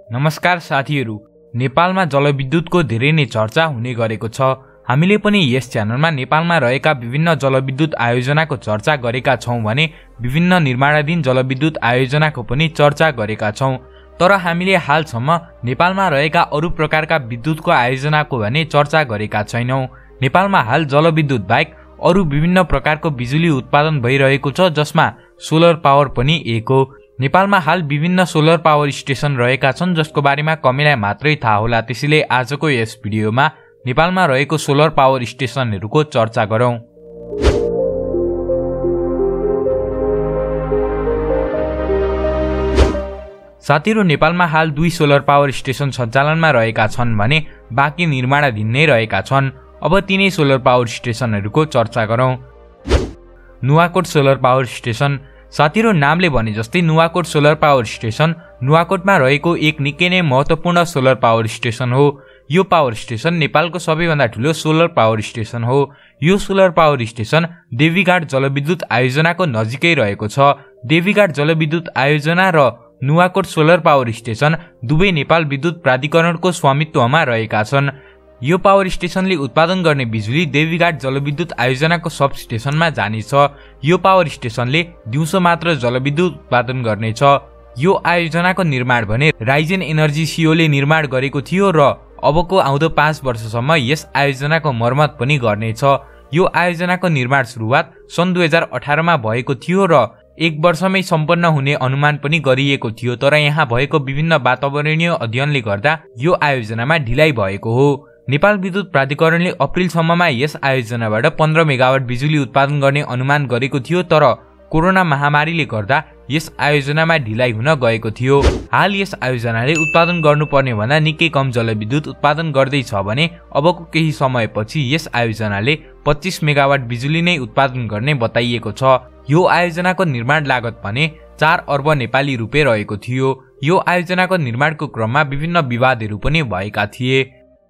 नमस्कार साथीहरु, नेपालमा जलविद्युतको धेरै नै चर्चा हुने गरेको छ। हामीले पनि यस च्यानलमा नेपालमा रहेका विभिन्न जलविद्युत आयोजनाको चर्चा गरेका छौं भने विभिन्न निर्माणाधीन जलविद्युत आयोजनाको पनि चर्चा गरेका छौं। तर हामीले हालसम्म नेपालमा रहेका अरु प्रकारका विद्युतको आयोजनाको भने चर्चा गरेका छैनौं। नेपालमा हाल जलविद्युत बाहेक अरु विभिन्न प्रकारको बिजुली उत्पादन भइरहेको छ, जसमा सोलर पावर पनि एक हो। नेपालमा हाल विभिन्न सोलर पावर स्टेशन रहेका छन्, जसको बारेमा कमीलाई मात्रै थाहा होला। त्यसैले आजको यस भिडियोमा नेपालमा रहेको सोलर पावर स्टेशनहरूको चर्चा गरौं। साथीहरु, नेपालमा हाल 2 सोलर पावर स्टेशन सञ्चालनमा रहेका छन् भने बाँकी निर्माणाधीन नै रहेका छन्। अब तिनै सोलर पावर स्टेशनहरूको चर्चा गरौं। Nuwakot solar power station. साथीहरु, नामले भने जस्तै नुवाकोट सोलर पावर स्टेशन नुवाकोटमा रहेको एक निकै नै महत्त्वपूर्ण सोलर पावर स्टेशन हो। यो पावर स्टेशन नेपालको सबैभन्दा ठूलो सोलर पावर स्टेशन हो। यो सोलर पावर स्टेशन देवीघाट जलविद्युत आयोजनाको नजिकै रहेको छ। देवीघाट जलविद्युत आयोजना र नुवाकोट सोलर पावर स्टेशन दुवै नेपाल विद्युत प्राधिकरणको स्वामित्वमा रहेका छन्। यो पावर स्टेशनले उत्पादन गर्ने बिजुली देवीघाट जलविद्युत आयोजनाको सब स्टेशनमा जानेछ। यो पावर स्टेशनले दिउँसो मात्र जलविद्युत उत्पादन गर्नेछ। यो आयोजनाको निर्माण भने राइजेन एनर्जी सीओले निर्माण गरेको थियो र अबको आउँदो 5 वर्षसम्म यस आयोजनाको मर्मत पनि गर्नेछ। यो आयोजनाको निर्माण सुरुवात सन् 2018 मा भएको थियो र 1 वर्षमै सम्पन्न हुने अनुमान पनि गरिएको थियो। तर यहाँ भएको विभिन्न वातावरणीय अध्ययनले गर्दा यो आयोजनामा ढिलाइ भएको हो। नेपाल विद्युत प्राधिकरणले अप्रिलसम्ममा यस आयोजनाबाट 15 मेगावाट बिजुली उत्पादन गर्ने अनुमान गरेको थियो, तर कोरोना महामारीले गर्दा यस आयोजनामा ढिलाइ हुन गएको थियो। हाल यस आयोजनाले उत्पादन गर्नुपर्ने भन्दा निकै कम जलविद्युत उत्पादन गर्दैछ भने अबको केही समयपछि यस आयोजनाले 25 मेगावाट बिजुली नै उत्पादन गर्ने बताइएको छ। यो आयोजनाको निर्माण लागत भने 4 अर्ब नेपाली रुपैयाँ रहेको थियो। यो आयोजनाको निर्माणको क्रममा विभिन्न विवादहरू पनि भएका थिए।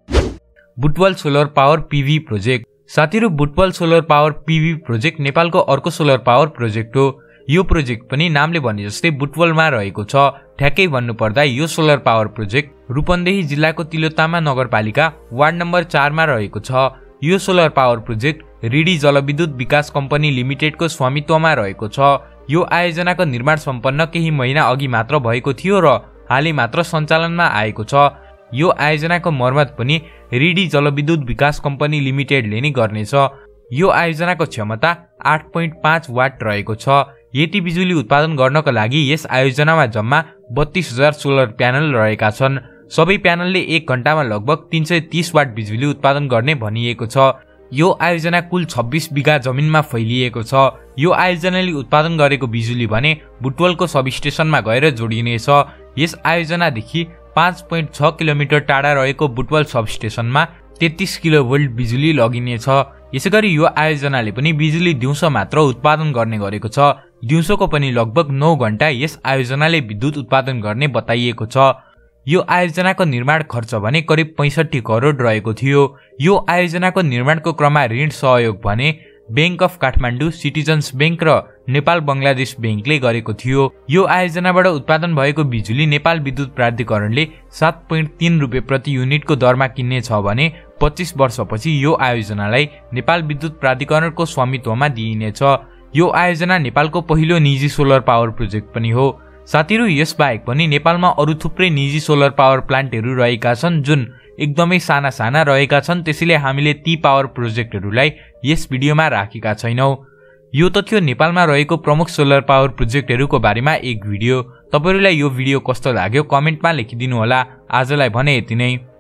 Butwal solar power PV project. साथीहरु, Butwal solar power PV project नेपालको अर्को सोलर पावर प्रोजेक्ट हो। यो प्रोजेक्ट पनि नामले भने जस्तै बुटवलमा रहेको छ। ठ्याक्कै भन्नुपर्दा यो सोलर पावर प्रोजेक्ट रूपन्देही जिल्लाको तिलोत्तामा नगरपालिका वार्ड नम्बर 4 मा रहेको छ। यो सोलर पावर प्रोजेक्ट रिडी जलविद्युत विकास कम्पनी लिमिटेडको स्वामित्वमा रहेको छ। यो आयोजनाको निर्माण सम्पन्न केही महिना अघि मात्र भएको थियो र हालै मात्र सञ्चालनमा आएको छ। यो आयोजनाको मर्मत पनि रिडी जलविद्युत विकास कम्पनी लिमिटेडले नै गर्नेछ। यो आयोजनाको क्षमता 8.5 वाट रहेको छ। यति बिजुली उत्पादन गर्नको लागि यस आयोजनामा जम्मा 32,000 सोलर प्यानल रहेका छन्। सबै प्यानलले 1 घण्टामा लगभग 330 वाट बिजुली उत्पादन गर्ने भनिएको छ। यो आयोजना कुल 26 बिघा जमिनमा फैलिएको छ। यो आयोजनाले उत्पादन गरेको बिजुली भने बुटवलको सब स्टेशनमा गएर जोडिनेछ। यस आयोजनादेखि 5.6 किलोमिटर टाढा रहेको बुटवल सब स्टेशनमा 33 किलोभोल्ट बिजुली लगिनेछ। यसैगरी यो आयोजनाले पनि बिजुली दिउँसो मात्र उत्पादन गर्ने गरेको छ। दिउँसोको पनि लगभग 9 घण्टा यस आयोजनाले विद्युत उत्पादन गर्ने बताइएको छ। यो आयोजनाको निर्माण खर्च भने करिब 65 करोड रहेको थियो। यो आयोजनाको निर्माणको क्रममा ऋण सहयोग भने bank of Kathmandu, citizens bank र नेपाल बंगलादेश बैंकले गरेको थियो। यो आयोजनाबाट उत्पादन भएको बिजुली नेपाल विद्युत प्राधिकरणले 7.3 रुपैयाँ प्रति युनिटको दरमा किन्नेछ भने 25 वर्षपछि यो आयोजनालाई नेपाल विद्युत प्राधिकरणको स्वामित्वमा दिइनेछ। यो आयोजना नेपालको पहिलो निजी सोलर पावर प्रोजेक्ट पनि हो। साथीहरु, यसबाहेक पनि नेपालमा अरु थुप्रै निजी सोलर पावर प्लान्टहरू रहेका छन् जुन एकदमै साना रहेका छन्। त्यसैले हामीले ती पावर प्रोजेक्टहरूलाई यस भिडियोमा राखेका छैनौं। यो त थियो नेपालमा रहेको प्रमुख सोलर पावर प्रोजेक्टहरूको बारेमा एक भिडियो। तपाईहरुलाई यो भिडियो कस्तो लाग्यो कमेन्टमा लेखिदिनु होला। आजलाई भने यति नै।